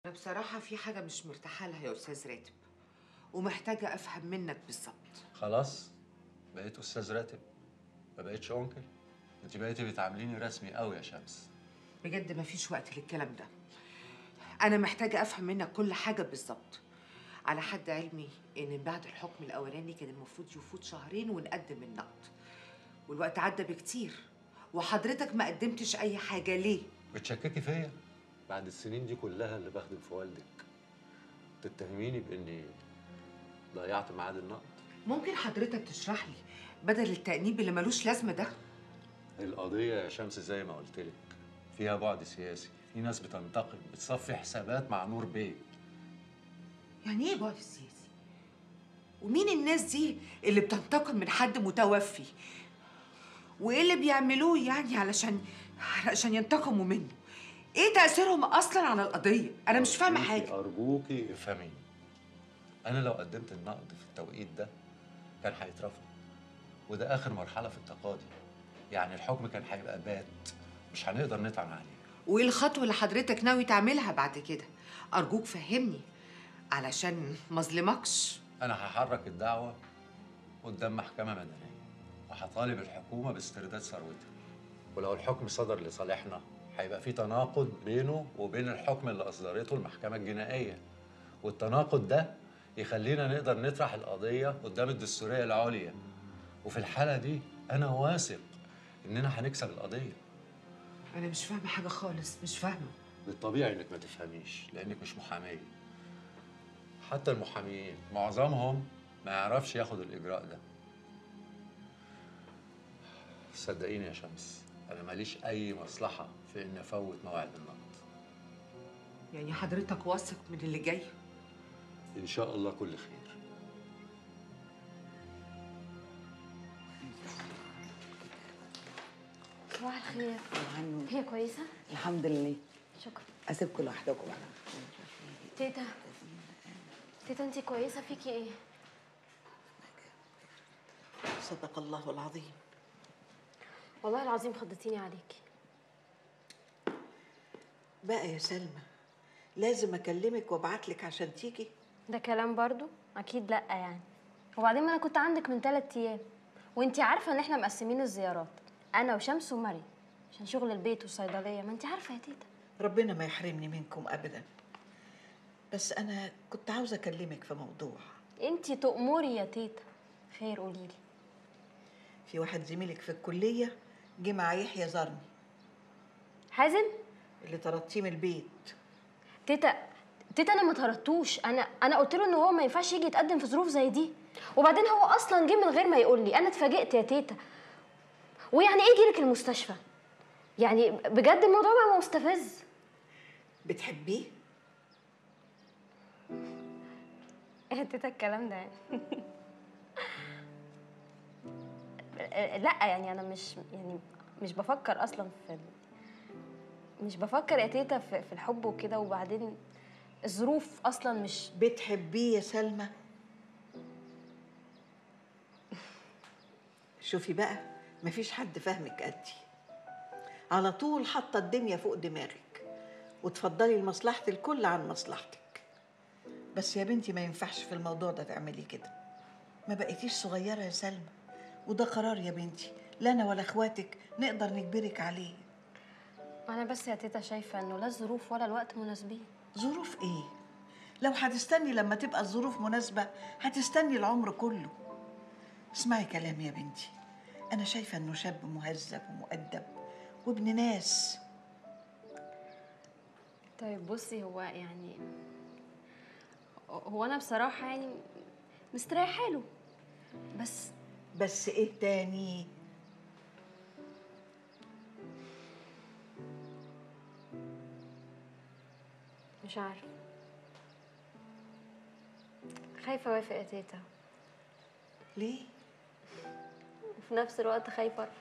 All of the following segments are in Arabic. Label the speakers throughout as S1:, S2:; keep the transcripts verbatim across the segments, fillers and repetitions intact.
S1: أنا بصراحة في حاجة مش مرتاحة لها يا أستاذ راتب، ومحتاجة أفهم منك بالظبط.
S2: خلاص بقيت أستاذ راتب، ما بقيتش أنكل. أنت بقيتي بتعامليني رسمي قوي يا شمس.
S1: بجد مفيش وقت للكلام ده. أنا محتاجة أفهم منك كل حاجة بالظبط. على حد علمي إن بعد الحكم الأولاني كان المفروض يفوت شهرين ونقدم النقد، والوقت عدى بكتير وحضرتك ما قدمتش أي حاجة. ليه؟
S2: بتشككي فيا بعد السنين دي كلها اللي بخدم في والدك؟ تتهميني بإني ضيعت ميعاد النقد؟
S1: ممكن حضرتك تشرح لي بدل التأنيب اللي ملوش لازمة ده؟
S2: القضية يا شمس زي ما قلت لك فيها بعد سياسي، في ناس بتنتقم بتصفي حسابات مع نور بيه.
S1: يعني إيه بعد سياسي؟ ومين الناس دي اللي بتنتقم من حد متوفي؟ وايه اللي بيعملوه يعني علشان علشان ينتقموا منه؟ ايه تأثيرهم اصلا على القضية؟ انا مش فاهمة حاجة.
S2: أرجوكي افهميني. أنا لو قدمت النقد في التوقيت ده كان هيترفض، وده آخر مرحلة في التقاضي، يعني الحكم كان هيبقى بات، مش هنقدر نطعن عليه.
S1: وايه الخطوة اللي حضرتك ناوي تعملها بعد كده؟ ارجوك فهمني علشان ما اظلمكش.
S2: أنا هحرك الدعوة قدام محكمة مدنية، وهطالب الحكومة باسترداد ثروتها. ولو الحكم صدر لصالحنا هيبقى في تناقض بينه وبين الحكم اللي أصدرته المحكمة الجنائية، والتناقض ده يخلينا نقدر نطرح القضية قدام الدستورية العليا، وفي الحالة دي أنا واثق إننا هنكسب القضية.
S1: انا مش فاهمة حاجة خالص، مش فاهمة.
S2: بالطبيعي إنك ما تفهميش لأنك مش محامية. حتى المحامين معظمهم ما يعرفش ياخد الإجراء ده. صدقيني يا شمس، أنا ماليش أي مصلحة في إني أفوت موعد النقد.
S1: يعني حضرتك واثق من اللي جاي؟
S2: إن شاء الله كل خير.
S3: صباح الخير. هي كويسة؟
S4: الحمد لله.
S3: شكرا.
S4: اسيبكم لوحدكم بقى.
S3: تيتا تيتا انتي كويسة؟ فيكي ايه؟
S4: صدق الله العظيم.
S3: والله العظيم خضتيني عليكي.
S4: بقى يا سلمى لازم اكلمك وابعتلك عشان تيجي؟
S3: ده كلام برضو؟ اكيد لا يعني. وبعدين ما انا كنت عندك من ثلاث ايام، وانتي عارفة ان احنا مقسمين الزيارات، انا وشمس ومريم، عشان شغل البيت والصيدلية، ما انتي عارفة يا تيتا.
S4: ربنا ما يحرمني منكم ابدا، بس انا كنت عاوزه اكلمك في موضوع.
S3: انتي تأمري يا تيتا. خير قوليلي.
S4: في واحد زميلك في الكليه جه مع يحيى زارني
S3: حازم؟
S4: اللي طردتيه من البيت.
S3: تيتا تيتا انا ما طردتوش، انا انا قلت له ان هو ما ينفعش يجي يتقدم في ظروف زي دي، وبعدين هو اصلا جه من غير ما يقول لي، انا اتفاجئت يا تيتا. ويعني ايه يجيلك المستشفى؟ يعني بجد الموضوع بقى مستفز.
S4: بتحبيه؟
S3: ايه يا تيتا الكلام ده يعني؟ لا يعني انا مش يعني مش بفكر اصلا في مش بفكر يا تيتا في, في الحب وكده، وبعدين الظروف اصلا مش.
S4: بتحبيه يا سلمى؟ شوفي بقى مفيش حد فاهمك قدي، على طول حاطه الدنيا فوق دماغك وتفضلي لمصلحه الكل عن مصلحتك. بس يا بنتي ما ينفعش في الموضوع ده تعملي كده، ما بقيتيش صغيره يا سلمى، وده قرار يا بنتي لا انا ولا اخواتك نقدر نجبرك عليه.
S3: انا بس يا تيتا شايفه انه لا الظروف ولا الوقت مناسبين.
S4: ظروف ايه؟ لو هتستني لما تبقى الظروف مناسبه هتستني العمر كله. اسمعي كلامي يا بنتي، انا شايفه انه شاب مهذب ومؤدب وابن ناس.
S3: طيب بصي، هو يعني هو انا بصراحه يعني مستريحه له، بس
S4: بس ايه تاني؟
S3: مش عارفه، خايفه اوافق يا تيتا،
S4: ليه؟
S3: وفي نفس الوقت خايفه ارفض.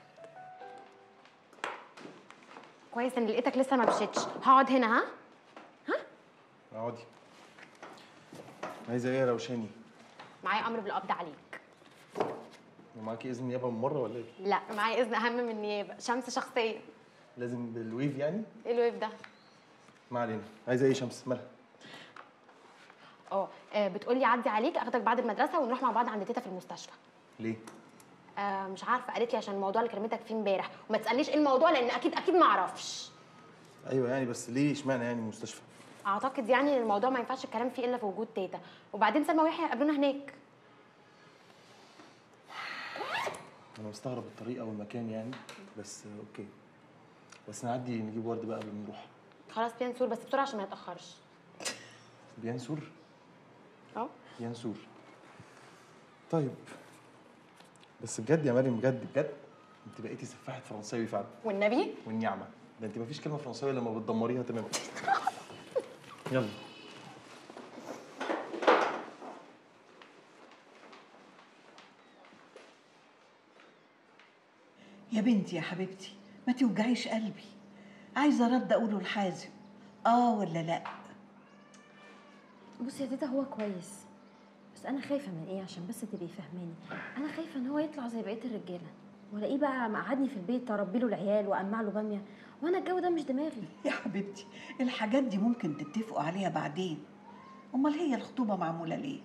S5: كويس ان لقيتك لسه ما مشيتش. هقعد هنا. ها ها
S6: اقعدي. عايزه ايه يا روشاني؟
S5: معايا امر بالقبض عليك.
S6: ومعاكي اذن نيابه من مره ولا ايه؟
S5: لا، معايا اذن اهم من النيابه، شمس شخصيا.
S6: لازم بالويف يعني؟
S5: ايه الويف ده؟
S6: ما علينا. عايزه ايه شمس؟ مالها؟
S5: اه آه، بتقولي عدي عليك اخدك بعد المدرسه ونروح مع بعض عند تيتا في المستشفى.
S6: ليه؟
S5: آه مش عارفه، قالت لي عشان الموضوع اللي كلمتك فيه امبارح، وما تسالنيش ايه الموضوع لان اكيد اكيد ما اعرفش.
S6: ايوه يعني بس ليه اشمعنى يعني المستشفى؟
S5: اعتقد يعني ان الموضوع ما ينفعش الكلام فيه الا في وجود تيتا، وبعدين سلمى ويحيى هيقابلونا هناك.
S6: انا مستغرب الطريقه والمكان يعني، بس اوكي. بس نعدي نجيب ورد بقى قبل ما نروح.
S5: خلاص بينسور بس بسرعه عشان ما يتاخرش.
S6: بينسور؟
S5: اه
S6: ينسور. طيب بس بجد يا مريم، بجد بجد انت بقيتي سفاحه فرنساوي فعلا.
S5: والنبي
S6: والنعمه ده انت مفيش كلمه فرنساويه لما بتدمريها تماما. يلا.
S4: يا بنتي يا حبيبتي ما توجعيش قلبي، عايزه رد اقوله لحازم اه ولا لا.
S3: بصي يا تيتا هو كويس، بس انا خايفه من ايه عشان بس تبقي فاهماني. انا خايفه ان هو يطلع زي بقيه الرجاله والاقيه بقى مقعدني في البيت اربي له العيال وامع له باميه، وانا الجو ده مش دماغي.
S4: يا حبيبتي الحاجات دي ممكن تتفقوا عليها بعدين، امال هي الخطوبه معموله ليه؟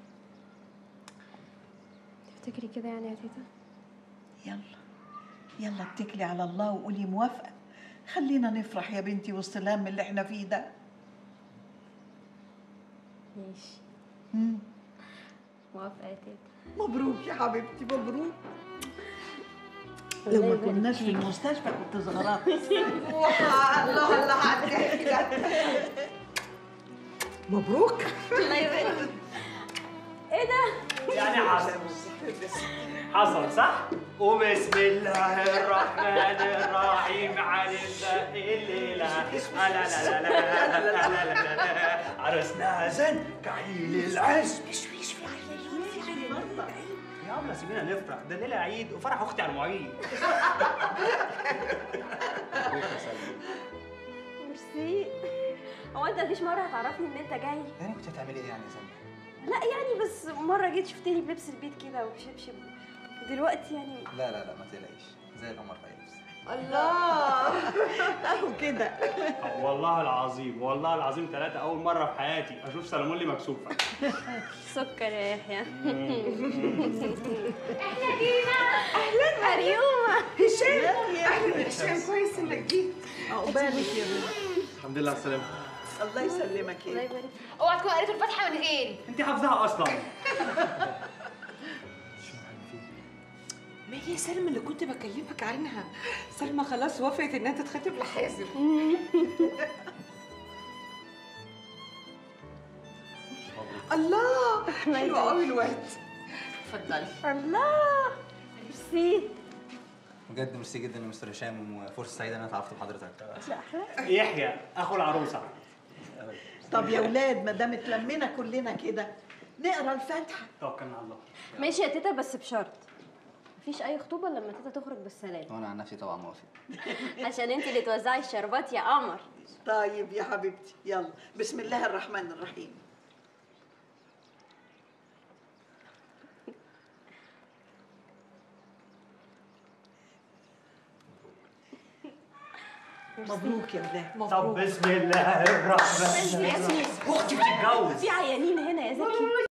S3: تفتكري كده يعني يا تيتا؟
S4: يلا يلا اتكلي على الله وقولي موافقه، خلينا نفرح يا بنتي وسط الهم اللي احنا فيه ده.
S3: ماشي
S4: مم.
S3: موافقه يا تيتا.
S4: مبروك يا حبيبتي مبروك.
S3: الله
S4: لو ما
S3: يبارك
S4: كناش في
S3: فيك.
S4: المستشفى كنت زغرات.
S1: الله الله على الضحك ده. مبروك.
S3: الله يبارك. ايه ده؟
S7: يعني حصل حصل صح؟ وبسم الله الرحمن الرحيم على الليلة لا لا لا لا لا لا لا لا عرسنا زن كعيل العز.
S1: مش مش في عيال في عيال.
S7: يا عم سيبينا نفرح، ده ليلة عيد وفرح أختي على المواعيد.
S3: ميرسي. هو انت مفيش مره هتعرفني ان انت جاي؟
S8: يعني كنت هتعملي ايه يعني يا سلمى؟
S3: لا يعني بس مره جيت شفتني بلبس البيت كده وبشبشب، ودلوقتي يعني
S8: لا لا لا ما تقلقيش، زي القمر في لبس.
S1: الله.
S4: اهو كده.
S7: والله العظيم والله العظيم ثلاثة أول مرة في حياتي أشوف سلمونلي مكسوفة.
S3: سكر يا يحيى. احنا جينا. اهلا مريومه.
S1: هشام اهلا هشام، كويس انك جيت.
S4: عقبالك يا بنتي.
S6: الحمد لله على السلامه.
S4: الله يسلمك
S3: الله
S4: يا
S3: يبارك.
S5: اوعى تكون قريتوا الفاتحه من غيري.
S7: أنت حافظاها أصلا.
S1: ما هي سلمى اللي كنت بكلمك عنها. سلمى خلاص وافقت انها تتخطب لحازم. الله حلو قوي الوقت. اتفضلي.
S3: الله ميرسي.
S8: بجد ميرسي جدا يا مستر هشام، وفرصه سعيده ان انا اتعرفت بحضرتك.
S7: يحيى أخو العروسة.
S4: طب يا ولاد ما دام اتلمينا كلنا كده نقرا الفاتحه.
S7: توكلنا على الله.
S3: ماشي يا تيتا بس بشرط مفيش اي خطوبه لما تيتا تخرج بالسلام،
S8: وانا عن نفسي طبعا موافق.
S3: عشان انت اللي توزعي الشربات يا قمر.
S4: طيب يا حبيبتي يلا بسم الله الرحمن الرحيم. مبروك يا ولاد.
S7: طب بسم الله الرحمن الرحيم. أختي بتتجوز.
S3: في عيانين هنا يا زكي.